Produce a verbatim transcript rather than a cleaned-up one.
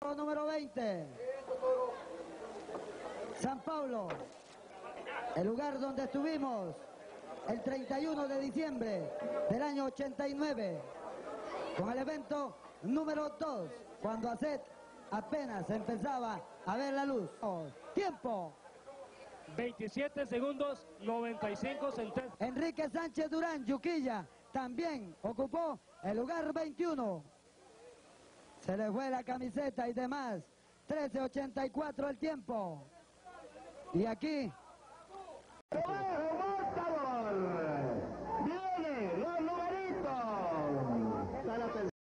Número veinte. San Pablo, el lugar donde estuvimos el treinta y uno de diciembre del año ochenta y nueve, con el evento número dos, cuando A C E T apenas empezaba a ver la luz. Tiempo. veintisiete segundos, noventa y cinco centésimos. Enrique Sánchez Durán, Yuquilla, también ocupó el lugar veintiuno. Se le fue la camiseta y demás. trece ochenta y cuatro el tiempo. Y aquí...